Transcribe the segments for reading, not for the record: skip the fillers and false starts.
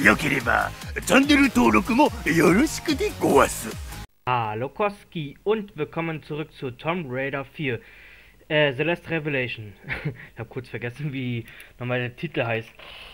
よければチャンネル登録もよろしくでごわす。 Hallo Koski und willkommen zurück zu Tomb Raider 4. The Last Revelation. Ich habe kurz vergessen, wie nochmal der Titel heißt.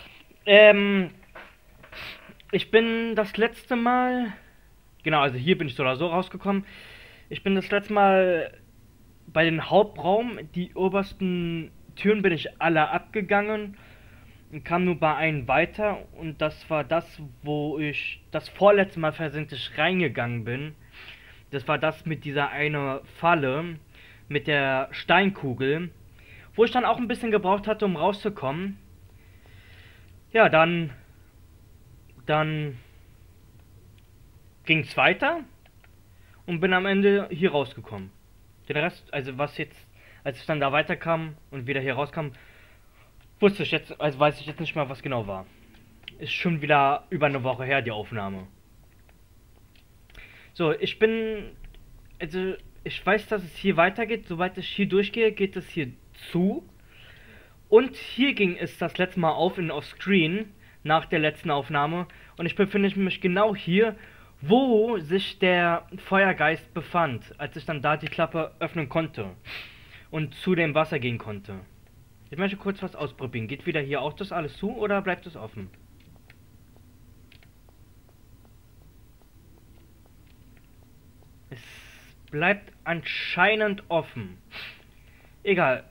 Ich bin das letzte Mal... Genau, also hier bin ich so oder so rausgekommen. Ich bin das letzte Mal bei den Hauptraum. Die obersten Türen bin ich alle abgegangen. Und kam nur bei einem weiter. Und das war das, wo ich das vorletzte Mal versehentlich reingegangen bin. Das war das mit dieser eine Falle, mit der Steinkugel, wo ich dann auch ein bisschen gebraucht hatte, um rauszukommen. Ja, dann ging es weiter und bin am Ende hier rausgekommen. Den Rest, also was jetzt, als ich dann da weiterkam und wieder hier rauskam, wusste ich jetzt, also weiß ich jetzt nicht mal, was genau war. Ist schon wieder über eine Woche her, die Aufnahme. So, ich weiß, dass es hier weitergeht. Soweit ich hier durchgehe, geht es hier zu. Und hier ging es das letzte Mal auf in Offscreen, nach der letzten Aufnahme. Und ich befinde mich genau hier, wo sich der Feuergeist befand, als ich dann da die Klappe öffnen konnte und zu dem Wasser gehen konnte. Ich möchte kurz was ausprobieren. Geht wieder hier auch das alles zu oder bleibt es offen? Es bleibt anscheinend offen. Egal.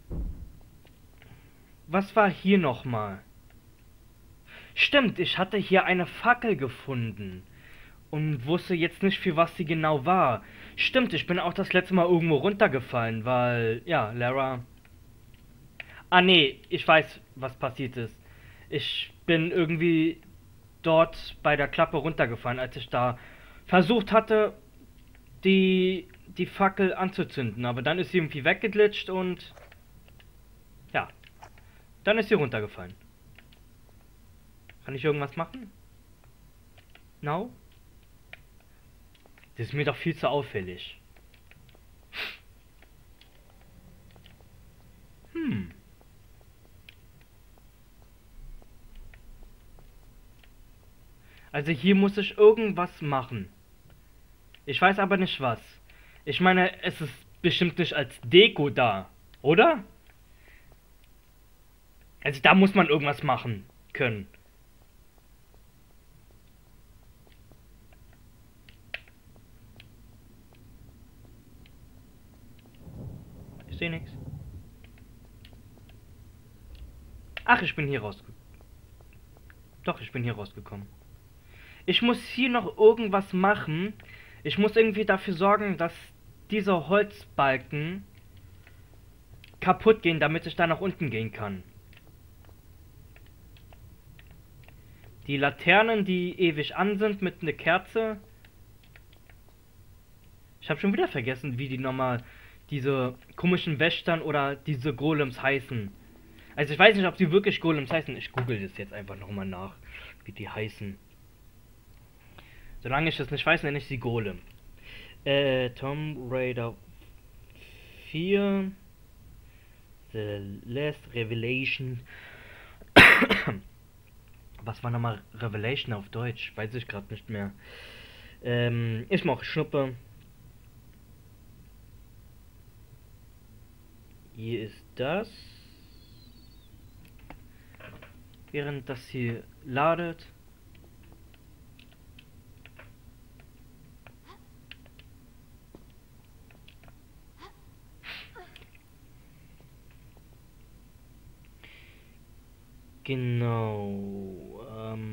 Was war hier nochmal? Stimmt, ich hatte hier eine Fackel gefunden. Und wusste jetzt nicht, für was sie genau war. Stimmt, ich bin auch das letzte Mal irgendwo runtergefallen, weil, ja, Lara... Ah, nee, ich weiß, was passiert ist. Ich bin irgendwie dort bei der Klappe runtergefallen, als ich da versucht hatte, die Fackel anzuzünden, aber dann ist sie irgendwie weggeglitscht und ja, dann ist sie runtergefallen. Kann ich irgendwas machen? No? Das ist mir doch viel zu auffällig. Also hier muss ich irgendwas machen. Ich weiß aber nicht was. Ich meine, es ist bestimmt nicht als Deko da, oder? Also da muss man irgendwas machen können. Ich sehe nichts. Ach, ich bin hier rausgekommen. Doch, ich bin hier rausgekommen. Ich muss hier noch irgendwas machen. Ich muss irgendwie dafür sorgen, dass diese Holzbalken kaputt gehen, damit ich da nach unten gehen kann. Die Laternen, die ewig an sind mit einer Kerze. Ich habe schon wieder vergessen, wie die nochmal diese komischen Wächtern oder diese Golems heißen. Also ich weiß nicht, ob sie wirklich Golems heißen. Ich google das jetzt einfach nochmal nach, wie die heißen. Solange ich das nicht weiß, nenne ich sie Golem. Tomb Raider 4. The Last Revelation. Was war nochmal Revelation auf Deutsch? Weiß ich gerade nicht mehr. Ich mache Schnuppe. Hier ist das. Während das hier ladet. Genau.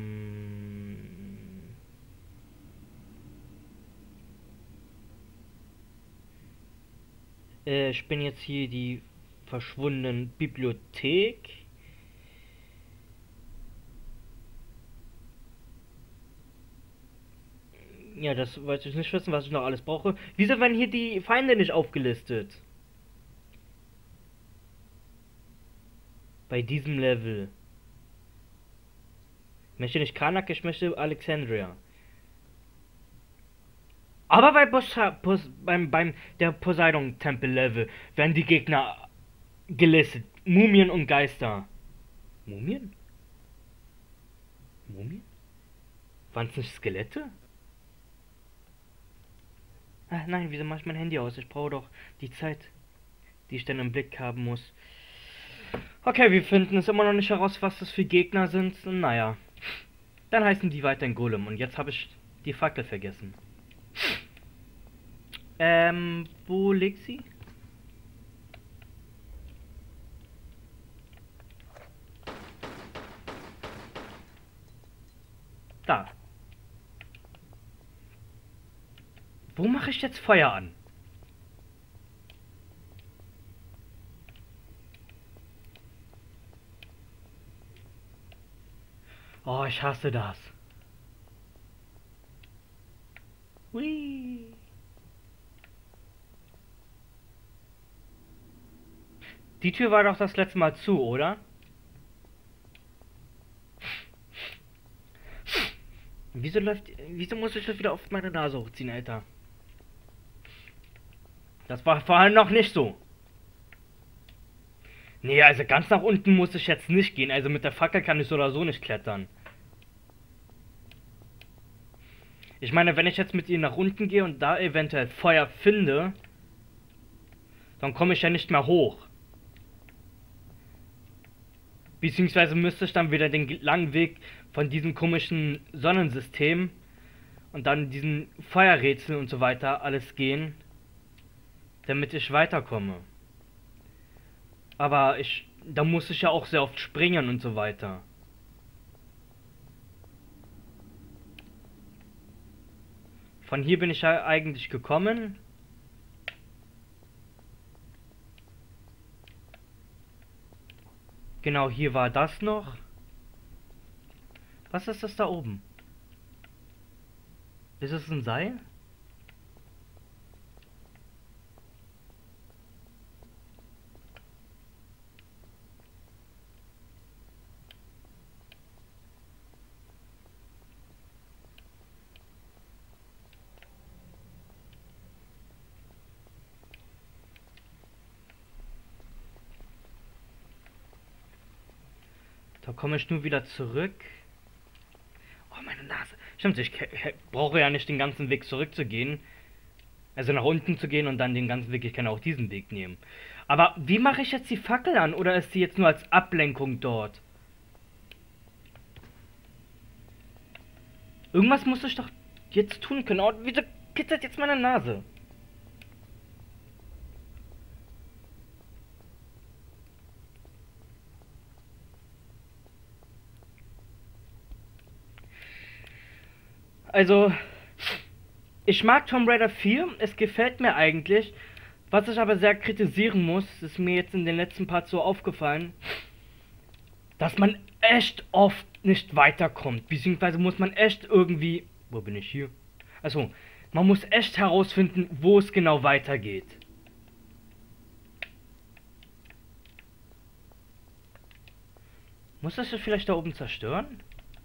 Ich bin jetzt hier die verschwundenen Bibliothek. Ja, das wollte ich nicht wissen, was ich noch alles brauche. Wieso werden hier die Feinde nicht aufgelistet? Bei diesem Level. Ich möchte nicht Karnak, ich möchte Alexandria. Aber beim der Poseidon-Tempel-Level werden die Gegner gelistet. Mumien und Geister. Mumien? Mumien? Waren es nicht Skelette? Ah, nein, wieso mache ich mein Handy aus? Ich brauche doch die Zeit, die ich dann im Blick haben muss. Okay, wir finden es immer noch nicht heraus, was das für Gegner sind. Naja, dann heißen die weiterhin Golem. Und jetzt habe ich die Fackel vergessen. Wo liegt sie? Da. Wo mache ich jetzt Feuer an? Oh, ich hasse das. Hui. Die Tür war doch das letzte Mal zu, oder? Wieso muss ich das wieder auf meine Nase hochziehen, Alter? Das war vorhin noch nicht so. Nee, also ganz nach unten muss ich jetzt nicht gehen. Also mit der Fackel kann ich so oder so nicht klettern. Ich meine, wenn ich jetzt mit ihr nach unten gehe und da eventuell Feuer finde, dann komme ich ja nicht mehr hoch. Beziehungsweise müsste ich dann wieder den langen Weg von diesem komischen Sonnensystem und dann diesen Feuerrätsel und so weiter alles gehen, damit ich weiterkomme. Aber da muss ich ja auch sehr oft springen und so weiter. Von hier bin ich ja eigentlich gekommen. Genau, hier war das noch. Was ist das da oben? Ist es ein Seil? Da komme ich nur wieder zurück. Oh, meine Nase. Stimmt, ich brauche ja nicht den ganzen Weg zurückzugehen. Also nach unten zu gehen und dann den ganzen Weg. Ich kann auch diesen Weg nehmen. Aber wie mache ich jetzt die Fackel an? Oder ist sie jetzt nur als Ablenkung dort? Irgendwas muss ich doch jetzt tun können. Oh, wieso kitzelt jetzt meine Nase? Also, ich mag Tomb Raider 4, es gefällt mir eigentlich. Was ich aber sehr kritisieren muss, ist mir jetzt in den letzten Parts so aufgefallen, dass man echt oft nicht weiterkommt. Beziehungsweise muss man echt irgendwie... Wo bin ich hier? Also, man muss echt herausfinden, wo es genau weitergeht. Muss das vielleicht da oben zerstören?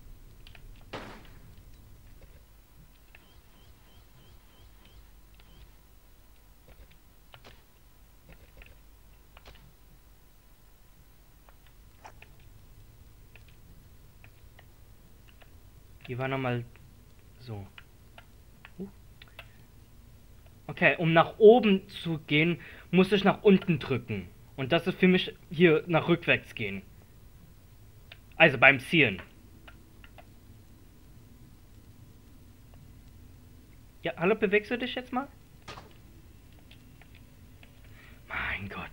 Die war nochmal so. Okay, um nach oben zu gehen, muss ich nach unten drücken. Und das ist für mich hier nach rückwärts gehen. Also beim Zielen. Ja, hallo, bewegst du dich jetzt mal? Mein Gott.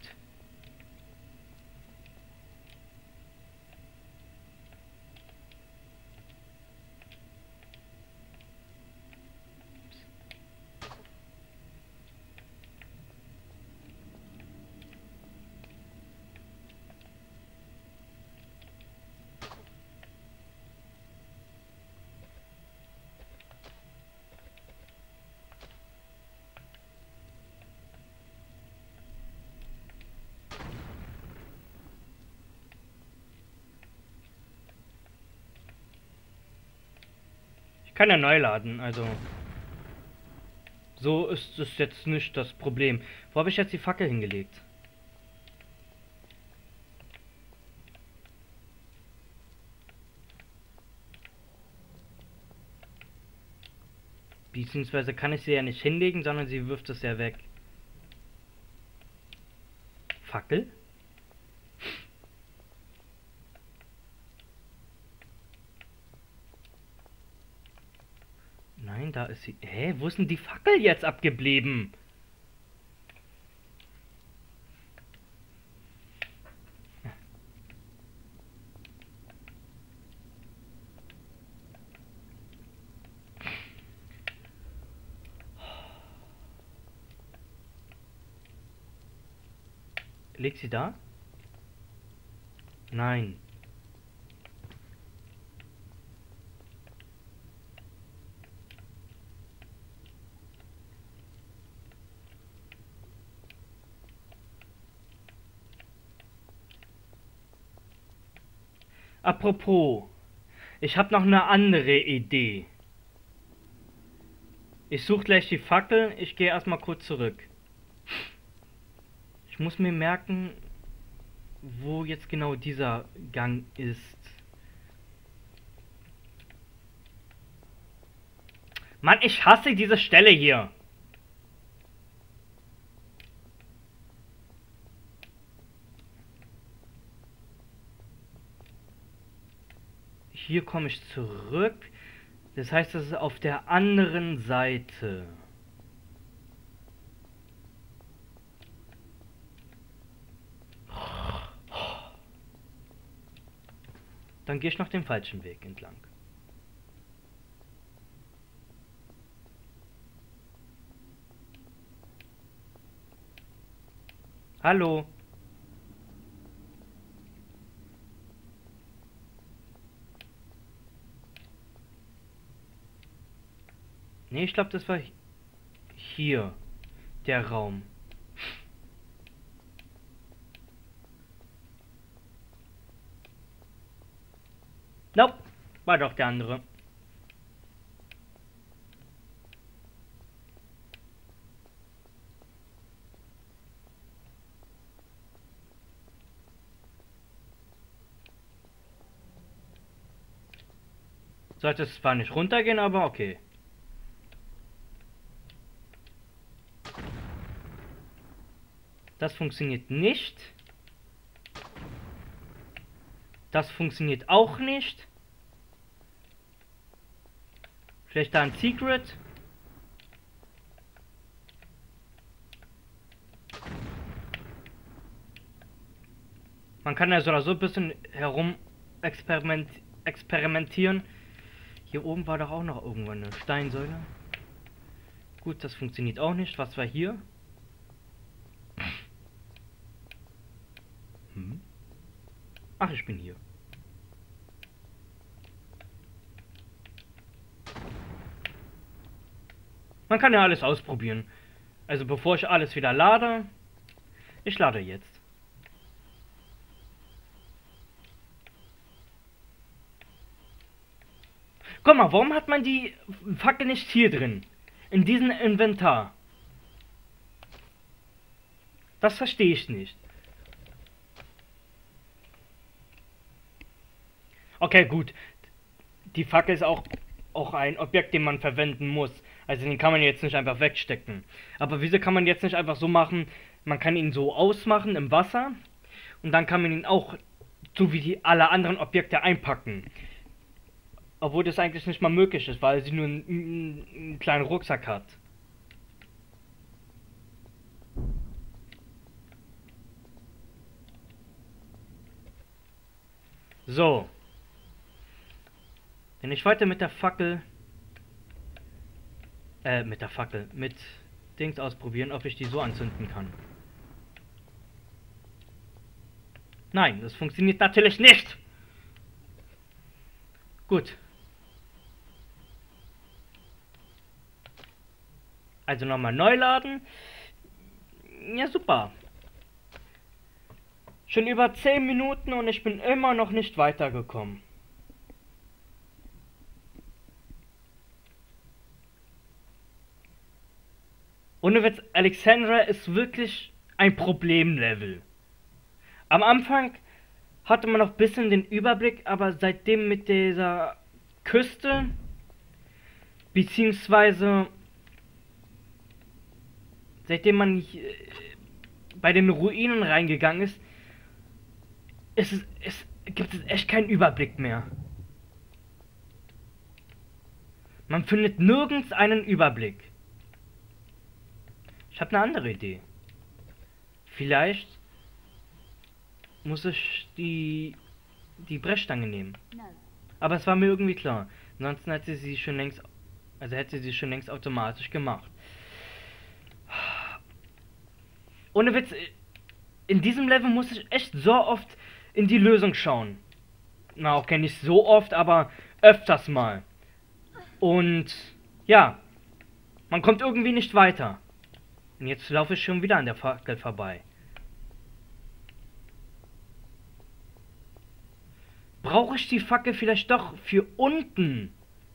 Ich kann ja neu laden, also. So ist es jetzt nicht das Problem. Wo habe ich jetzt die Fackel hingelegt? Beziehungsweise kann ich sie ja nicht hinlegen, sondern sie wirft es ja weg. Fackel? Nein, da ist sie. Hä, wo ist denn die Fackel jetzt abgeblieben? Liegt sie da? Nein. Apropos, ich habe noch eine andere Idee. Ich suche gleich die Fackel, ich gehe erstmal kurz zurück. Ich muss mir merken, wo jetzt genau dieser Gang ist. Mann, ich hasse diese Stelle hier. Hier komme ich zurück. Das heißt, das ist auf der anderen Seite. Dann gehe ich noch den falschen Weg entlang. Hallo. Nee, ich glaube, das war hier der Raum. Nope, war doch der andere. Sollte es zwar nicht runtergehen, aber okay. Das funktioniert nicht. Das funktioniert auch nicht. Vielleicht da ein Secret. Man kann ja so oder so ein bisschen herum experimentieren. Hier oben war doch auch noch irgendwann eine Steinsäule. Gut, das funktioniert auch nicht. Was war hier? Ach, ich bin hier. Man kann ja alles ausprobieren. Also bevor ich alles wieder lade, ich lade jetzt. Guck mal, warum hat man die Fackel nicht hier drin? In diesem Inventar. Das verstehe ich nicht. Okay, gut. Die Fackel ist auch ein Objekt, den man verwenden muss. Also den kann man jetzt nicht einfach wegstecken. Aber wieso kann man jetzt nicht einfach so machen, man kann ihn so ausmachen im Wasser und dann kann man ihn auch, so wie die alle anderen Objekte, einpacken. Obwohl das eigentlich nicht mal möglich ist, weil sie nur einen kleinen Rucksack hat. So. Wenn ich weiter mit der Fackel... mit Dings ausprobieren, ob ich die so anzünden kann. Nein, das funktioniert natürlich nicht. Gut. Also nochmal neu laden. Ja, super. Schon über 10 Minuten und ich bin immer noch nicht weitergekommen. Ohne Witz, Alexandra ist wirklich ein Problemlevel. Am Anfang hatte man noch ein bisschen den Überblick, aber seitdem mit dieser Küste Beziehungsweise, seitdem man bei den Ruinen reingegangen ist, gibt es echt keinen Überblick mehr. Man findet nirgends einen Überblick. Ich habe eine andere Idee. Vielleicht muss ich die Brechstange nehmen. Aber es war mir irgendwie klar. Ansonsten hätte sie schon längst, automatisch gemacht. Ohne Witz, in diesem Level muss ich echt so oft in die Lösung schauen. Na, okay, nicht so oft, aber öfters mal. Und ja, man kommt irgendwie nicht weiter. Und jetzt laufe ich schon wieder an der Fackel vorbei. Brauche ich die Fackel vielleicht doch für unten?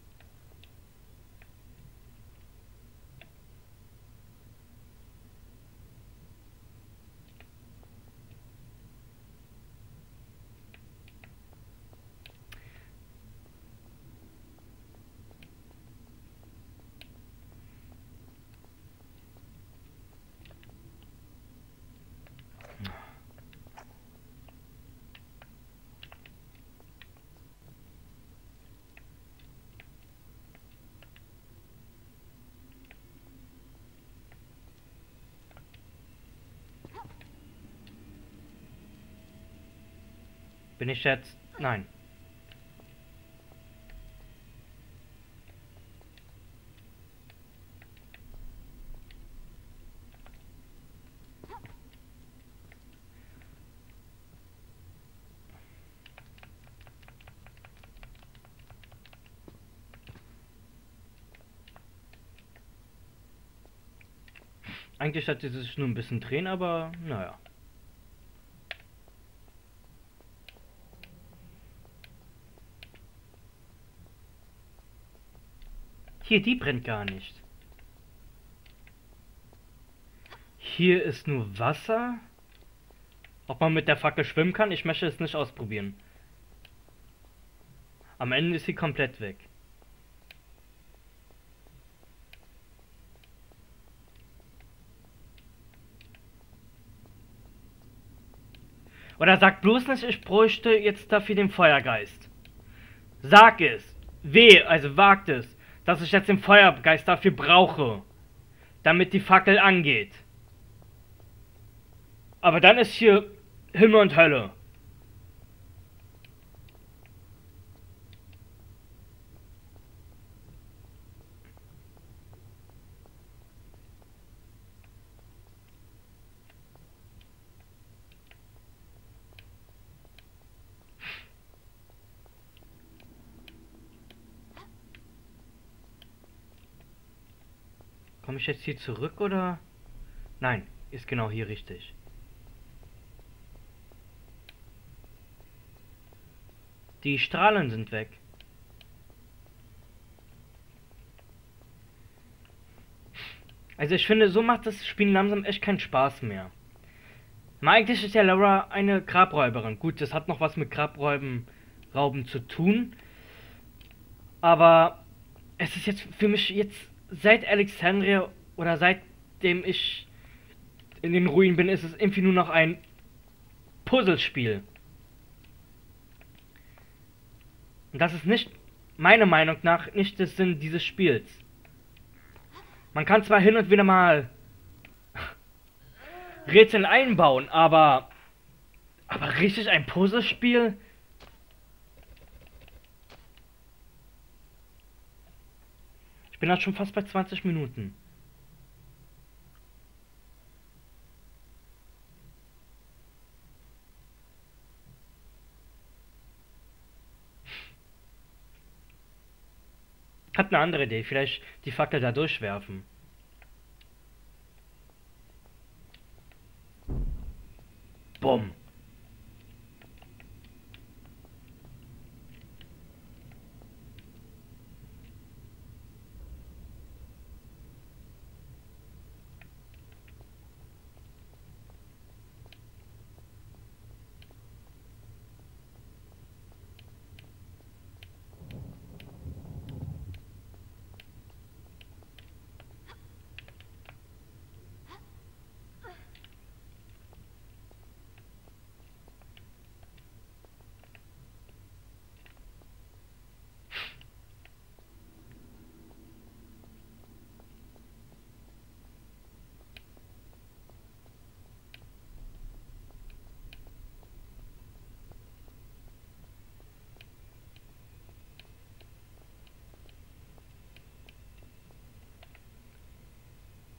Bin ich jetzt... Nein. Eigentlich hat sie sich nur ein bisschen drehen, aber naja. Hier, die brennt gar nicht. Hier ist nur Wasser. Ob man mit der Fackel schwimmen kann? Ich möchte es nicht ausprobieren. Am Ende ist sie komplett weg. Oder sag bloß nicht, ich bräuchte jetzt dafür den Feuergeist. Sag es. Also wagt es, dass ich jetzt den Feuergeist dafür brauche. Damit die Fackel angeht. Aber dann ist hier Himmel und Hölle. Komme ich jetzt hier zurück oder? Nein, ist genau hier richtig. Die Strahlen sind weg. Also ich finde, so macht das Spiel langsam echt keinen Spaß mehr. Eigentlich ist ja Lara eine Grabräuberin. Gut, das hat noch was mit Rauben zu tun. Aber es ist jetzt für mich jetzt seit Alexandria oder seitdem ich in den Ruinen bin, ist es irgendwie nur noch ein Puzzlespiel. Und das ist nicht, meiner Meinung nach, nicht der Sinn dieses Spiels. Man kann zwar hin und wieder mal Rätsel einbauen, aber richtig ein Puzzlespiel? Ich bin halt schon fast bei 20 Minuten. Hat eine andere Idee, vielleicht die Fackel da durchwerfen. Bumm.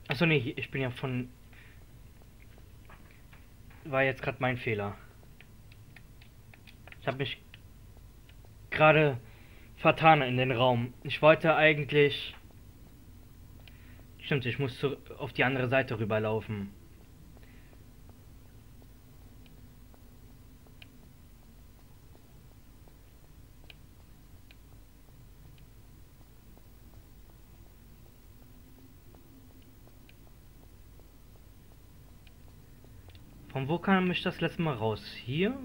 Achso, nee, ich bin ja von... War jetzt gerade mein Fehler. Ich habe mich gerade vertan in den Raum. Ich wollte eigentlich... Stimmt, ich muss auf die andere Seite rüberlaufen. Von wo kam ich das letzte Mal raus? Hier?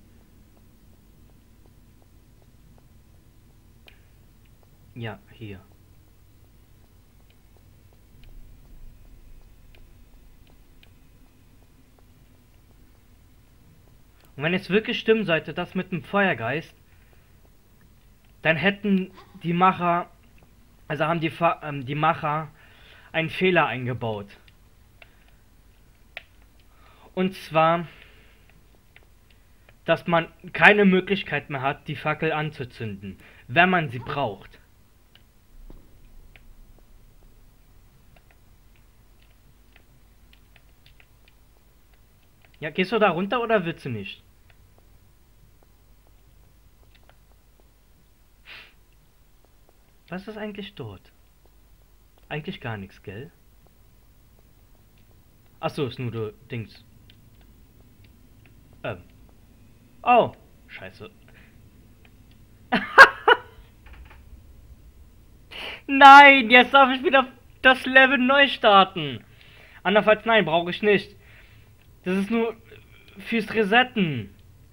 Ja, hier. Und wenn es wirklich stimmen sollte, das mit dem Feuergeist, dann hätten die Macher, also haben die Macher einen Fehler eingebaut. Und zwar, dass man keine Möglichkeit mehr hat, die Fackel anzuzünden, wenn man sie braucht. Ja, gehst du da runter oder willst du nicht? Was ist eigentlich dort? Eigentlich gar nichts, gell? Achso, ist nur der Dings. Oh, scheiße. Nein, jetzt darf ich wieder das Level neu starten. Andernfalls nein, brauche ich nicht. Das ist nur fürs Resetten.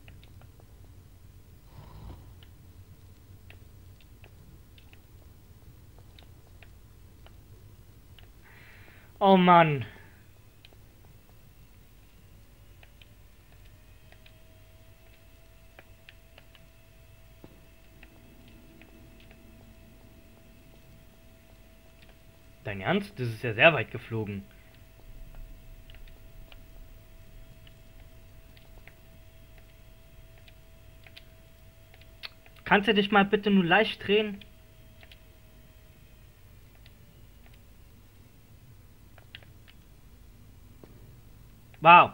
Oh Mann. Dein Ernst? Das ist ja sehr weit geflogen. Kannst du dich mal bitte nur leicht drehen? Wow.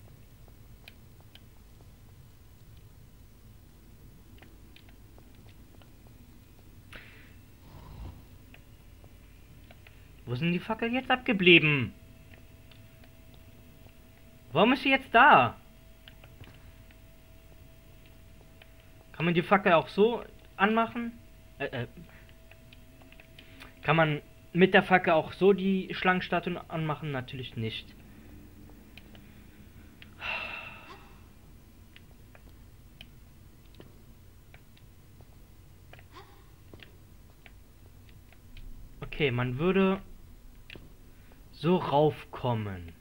Wo sind die Fackel jetzt abgeblieben? Warum ist sie jetzt da? Kann man die Fackel auch so anmachen? Kann man mit der Fackel auch so die Schlangenstatuen anmachen? Natürlich nicht. Okay, man würde so raufkommen.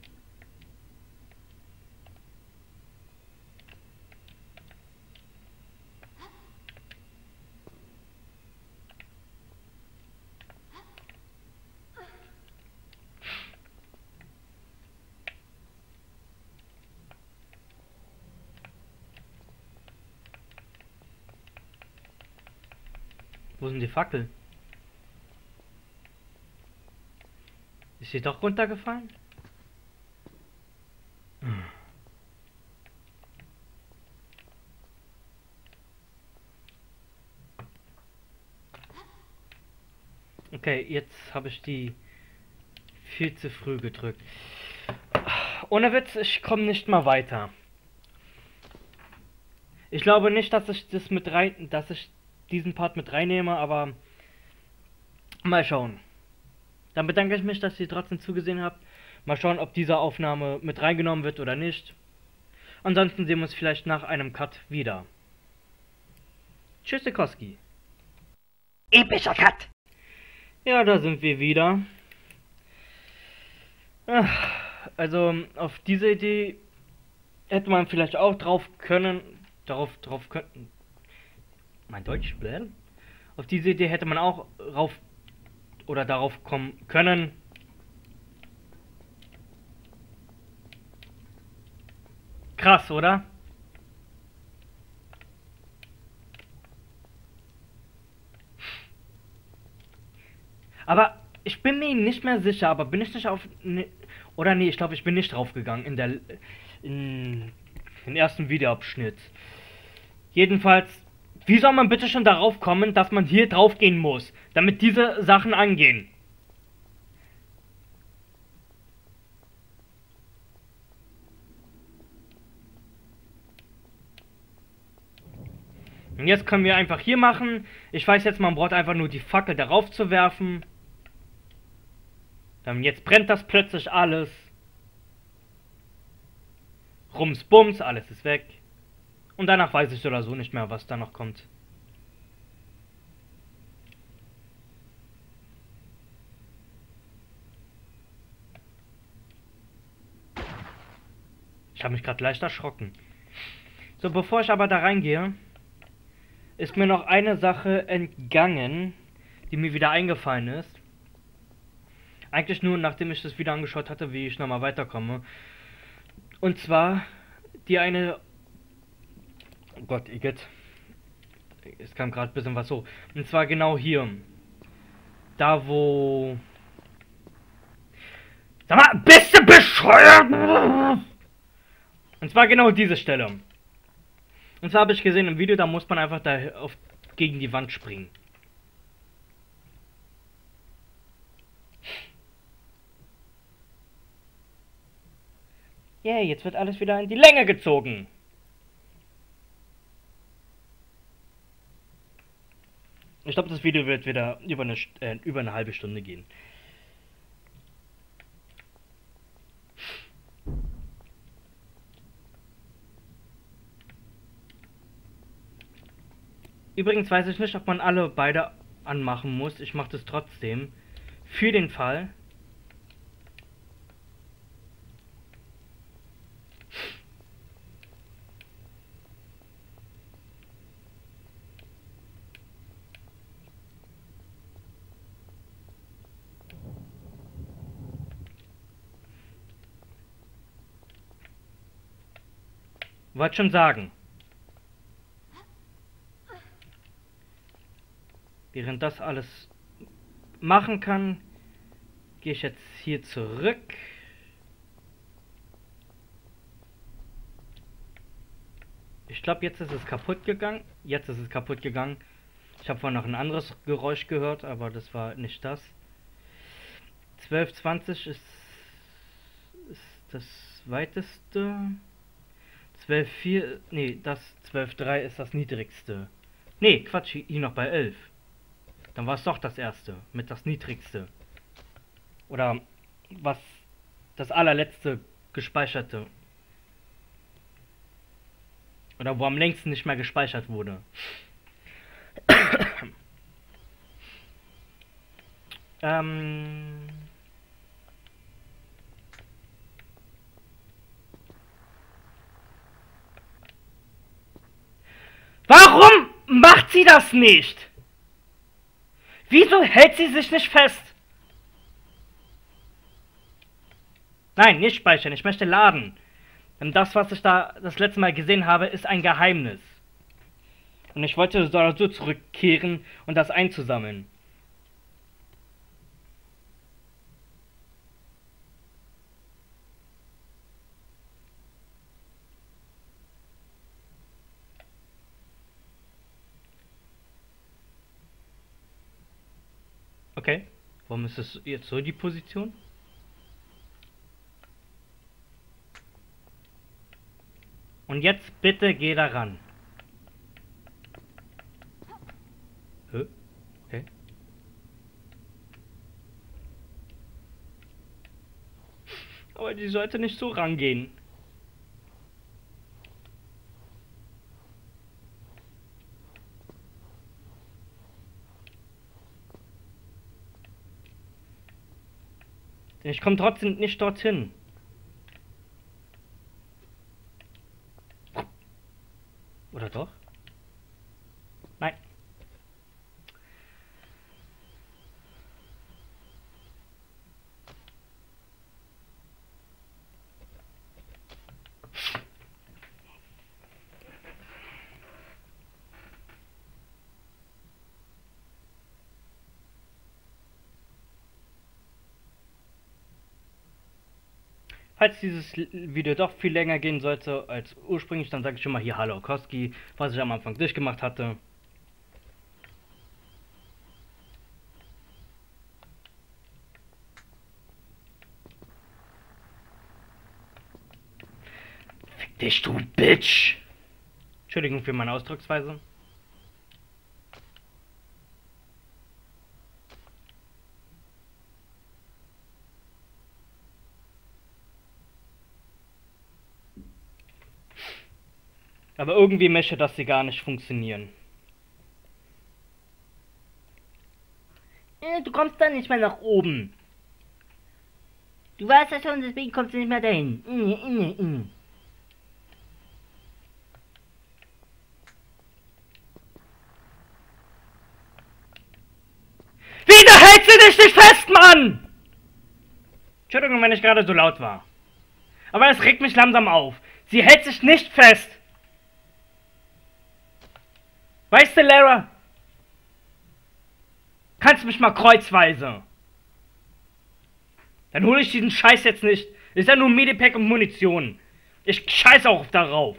Wo sind die Fackel? Ist sie doch runtergefallen? Okay, jetzt habe ich die viel zu früh gedrückt. Ohne Witz, ich komme nicht mal weiter. Ich glaube nicht, dass ich diesen Part mit reinnehme, aber mal schauen. Dann bedanke ich mich, dass ihr trotzdem zugesehen habt. Mal schauen, ob diese Aufnahme mit reingenommen wird oder nicht. Ansonsten sehen wir uns vielleicht nach einem Cut wieder. Tschüssikowski. Epischer Cut! Ja, da sind wir wieder. Also, auf diese Idee hätte man vielleicht auch drauf können. Mein Deutsch, bläh. Auf diese Idee hätte man auch darauf kommen können. Krass, oder? Aber Ich bin mir nicht mehr sicher, aber bin ich nicht auf... Ne, oder nee, ich glaube, ich bin nicht draufgegangen in den ersten Videoabschnitt. Jedenfalls, wie soll man bitte schon darauf kommen, dass man hier drauf gehen muss, damit diese Sachen angehen? Und jetzt können wir einfach hier machen. Ich weiß jetzt, man braucht einfach nur die Fackel darauf zu werfen. Dann jetzt brennt das plötzlich alles. Rums, bums, alles ist weg. Und danach weiß ich oder so nicht mehr, was da noch kommt. Ich habe mich gerade leicht erschrocken. So, bevor ich aber da reingehe, ist mir noch eine Sache entgangen, die mir wieder eingefallen ist. Eigentlich nur, nachdem ich das Video angeschaut hatte, wie ich nochmal weiterkomme. Und zwar, die eine... Oh Gott, Igitt. Es kam gerade ein bisschen was so. Und zwar genau hier. Da wo... Sag mal, bist du bescheuert? Und zwar genau diese Stelle. Und zwar habe ich gesehen im Video, da muss man einfach gegen die Wand springen. Yeah, jetzt wird alles wieder in die Länge gezogen. Ich glaube, das Video wird wieder über eine halbe Stunde gehen. Übrigens weiß ich nicht, ob man beide anmachen muss. Ich mache das trotzdem. Für den Fall. Wollte schon sagen. Während das alles machen kann, gehe ich jetzt hier zurück. Ich glaube, jetzt ist es kaputt gegangen. Jetzt ist es kaputt gegangen. Ich habe vorhin noch ein anderes Geräusch gehört, aber das war nicht das. 12,20 ist das weiteste. 12,4, nee, das 12,3 ist das niedrigste. Nee, Quatsch, hier noch bei 11. Dann war es doch das erste, mit das niedrigste. Oder was das allerletzte gespeicherte. Oder wo am längsten nicht mehr gespeichert wurde. Warum macht sie das nicht? Wieso hält sie sich nicht fest? Nein, nicht speichern, ich möchte laden. Denn das, was ich da das letzte Mal gesehen habe, ist ein Geheimnis. Und ich wollte so zurückkehren und das einzusammeln. Okay, warum ist das jetzt so die Position? Und jetzt bitte geh da ran. Hä? Okay. Aber die sollte nicht so rangehen. Ich komme trotzdem nicht dorthin. Oder doch? Nein. Falls dieses Video doch viel länger gehen sollte als ursprünglich, dann sage ich schon mal hier Hallo Koski, was ich am Anfang durchgemacht hatte. Fick dich, du Bitch! Entschuldigung für meine Ausdrucksweise. Aber irgendwie möchte das hier gar nicht funktionieren. Du kommst da nicht mehr nach oben. Du weißt ja schon, deswegen kommst du nicht mehr dahin. Wieso hältst du dich nicht fest, Mann? Entschuldigung, wenn ich gerade so laut war. Aber es regt mich langsam auf. Sie hält sich nicht fest. Weißt du, Lara? Kannst du mich mal kreuzweise? Dann hole ich diesen Scheiß jetzt nicht. Ist ja nur Medipack und Munition. Ich scheiß auch darauf.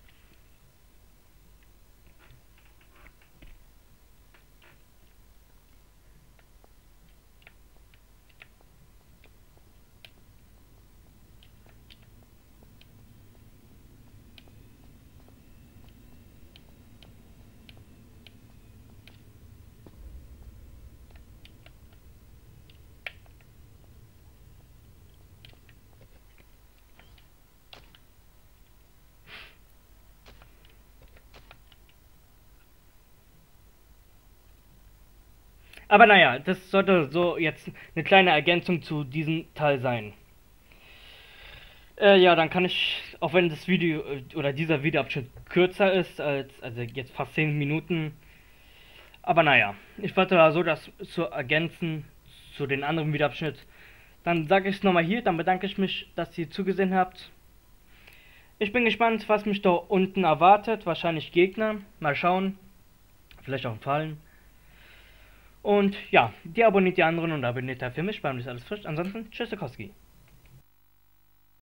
Aber naja, das sollte so jetzt eine kleine Ergänzung zu diesem Teil sein. Ja, dann kann ich, auch wenn das Video oder dieser Videoabschnitt kürzer ist, also jetzt fast 10 Minuten. Aber naja, ich wollte da so das zu ergänzen zu den anderen Videoabschnitt. Dann sage ich es nochmal hier, dann bedanke ich mich, dass ihr zugesehen habt. Ich bin gespannt, was mich da unten erwartet. Wahrscheinlich Gegner. Mal schauen. Vielleicht auch Fallen. Und ja, die abonniert die anderen und abonniert dafür mich, beim ist alles frisch. Ansonsten, tschüss, Koski.